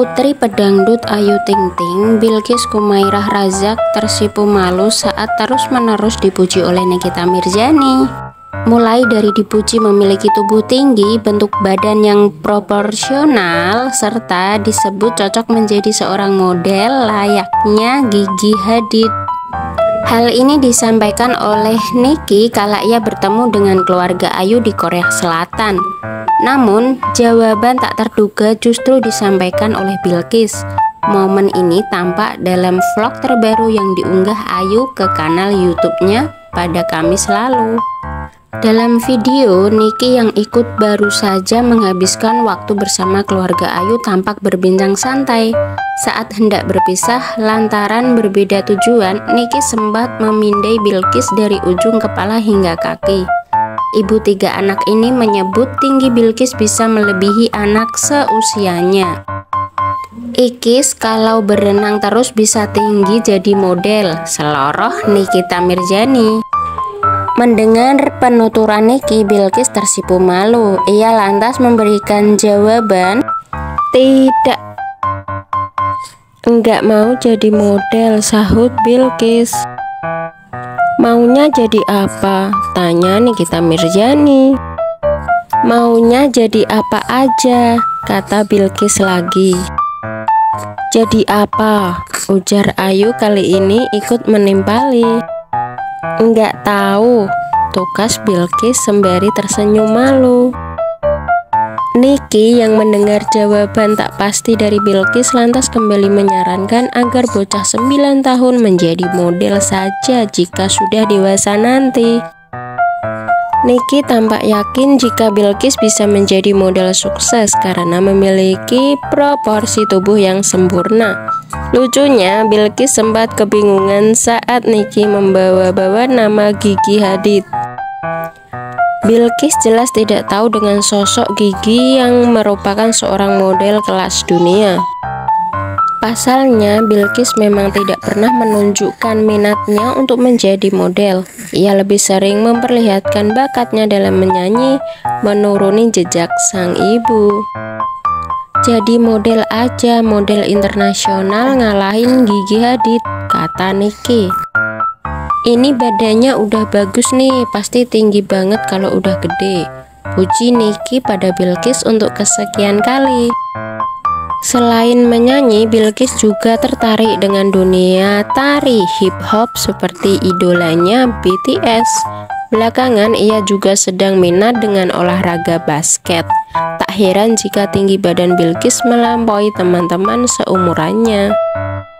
Putri pedangdut Ayu Ting Ting, Bilqis Kumairah Razak tersipu malu saat terus-menerus dipuji oleh Nikita Mirzani. Mulai dari dipuji memiliki tubuh tinggi, bentuk badan yang proporsional, serta disebut cocok menjadi seorang model layaknya Gigi Hadid. Hal ini disampaikan oleh Niki kala ia bertemu dengan keluarga Ayu di Korea Selatan. Namun, jawaban tak terduga justru disampaikan oleh Bilqis. Momen ini tampak dalam vlog terbaru yang diunggah Ayu ke kanal YouTube-nya pada Kamis lalu. Dalam video, Niki yang ikut baru saja menghabiskan waktu bersama keluarga Ayu tampak berbincang santai. Saat hendak berpisah lantaran berbeda tujuan, Niki sempat memindai Bilqis dari ujung kepala hingga kaki. Ibu 3 anak ini menyebut tinggi Bilqis bisa melebihi anak seusianya. "Ikis kalau berenang terus bisa tinggi jadi model," seloroh Nikita Mirzani. Mendengar penuturan Niki, Bilqis tersipu malu. Ia lantas memberikan jawaban, "Tidak, enggak mau jadi model," sahut Bilqis. "Maunya jadi apa?" tanya Nikita Mirzani. "Maunya jadi apa aja," kata Bilqis lagi. "Jadi apa?" ujar Ayu kali ini ikut menimpali. "Enggak tahu," tukas Bilqis sembari tersenyum malu. Niki yang mendengar jawaban tak pasti dari Bilqis lantas kembali menyarankan agar bocah 9 tahun menjadi model saja jika sudah dewasa nanti. Niki tampak yakin jika Bilqis bisa menjadi model sukses karena memiliki proporsi tubuh yang sempurna. Lucunya, Bilqis sempat kebingungan saat Niki membawa-bawa nama Gigi Hadid. Bilqis jelas tidak tahu dengan sosok Gigi yang merupakan seorang model kelas dunia. Pasalnya, Bilqis memang tidak pernah menunjukkan minatnya untuk menjadi model. Ia lebih sering memperlihatkan bakatnya dalam menyanyi, menuruni jejak sang ibu. "Jadi model aja, model internasional ngalahin Gigi Hadid," kata Niki. "Ini badannya udah bagus nih, pasti tinggi banget kalau udah gede," puji Niki pada Bilqis untuk kesekian kali. Selain menyanyi, Bilqis juga tertarik dengan dunia tari hip hop seperti idolanya BTS. Belakangan ia juga sedang minat dengan olahraga basket. Tak heran jika tinggi badan Bilqis melampaui teman-teman seumurannya.